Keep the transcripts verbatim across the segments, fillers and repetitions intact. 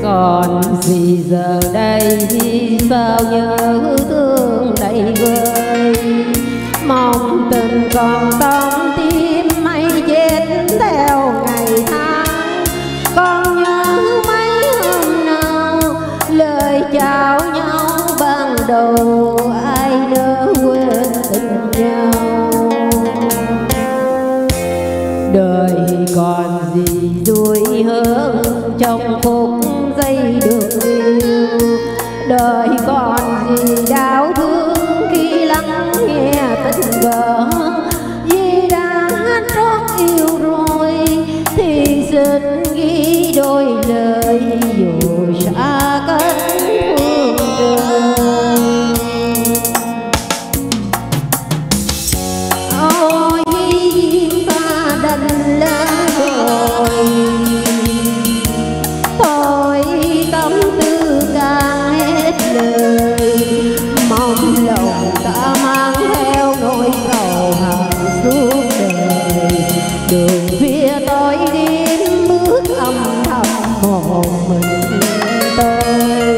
còn gì giờ đây sao nhớ thương đầy vơi, mong tình còn trong tim mây chết theo ngày tháng. Còn nhớ mấy hôm nào lời chào nhau ban đầu, ai nỡ quên tình nhau. Đời còn gì vui hơn trong phút giây được yêu, đời còn gì đau thương khi lắng nghe tình vỡ. Vì đã trót yêu rồi thì xin ghi đôi lời dù xa cách phương trời. Ôi ta đành lên rồi, thôi tâm tư càng hết lời, mong lòng ta mang theo nỗi sầu hằn suốt đời. Đường phía tôi đi bước âm thầm một mình tôi,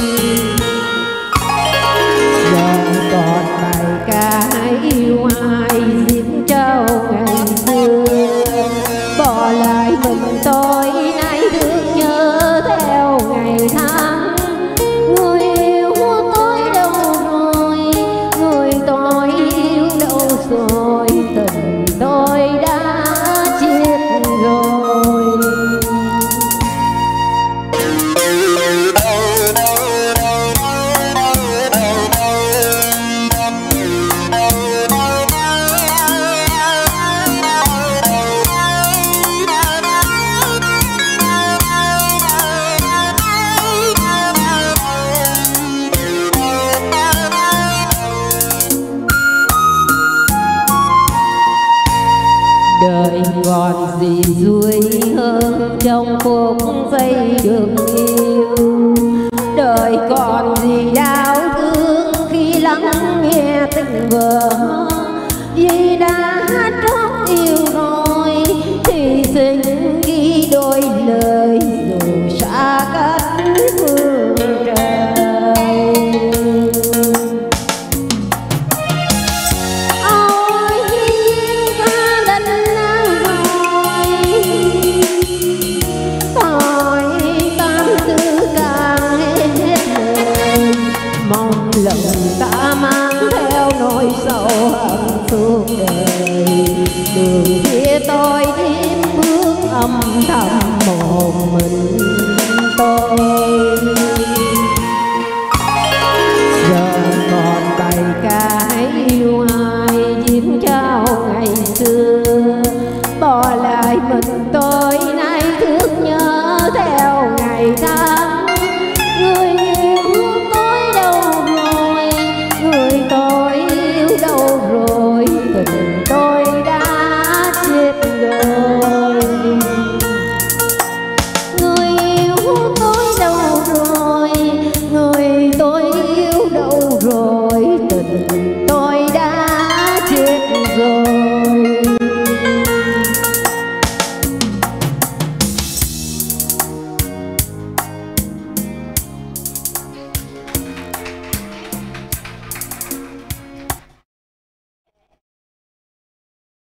giờ còn bài ca yêu ai diếp trao ngày xưa. Bỏ lại mình tôi nay thương nhớ theo ngày tháng. Người yêu tôi đâu rồi, người tôi yêu đâu rồi, tình tôi đã chết rồi. Đời còn gì vui hơn trong phút giây được yêu, đời còn gì đau thương khi lắng nghe tình vỡ.